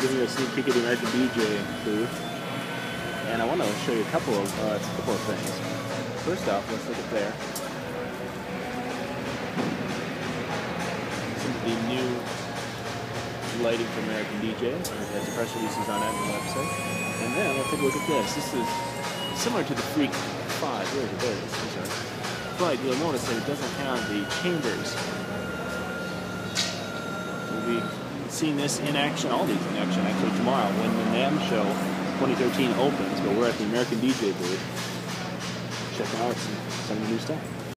giving you a sneak peek of the American DJ booth, and I want to show you a couple of things. First off, let's look at there. Some of the new lighting for American DJ. It has press releases on it on the website. And then let's take a look at this. This is similar to the Freak 5. There it is. I'm sorry. But you'll notice that it doesn't have the chambers. We'll be seeing this in action, all these in action, actually tomorrow when the NAMM show 2013 opens. But we're at the American DJ booth. Check out some of the new stuff.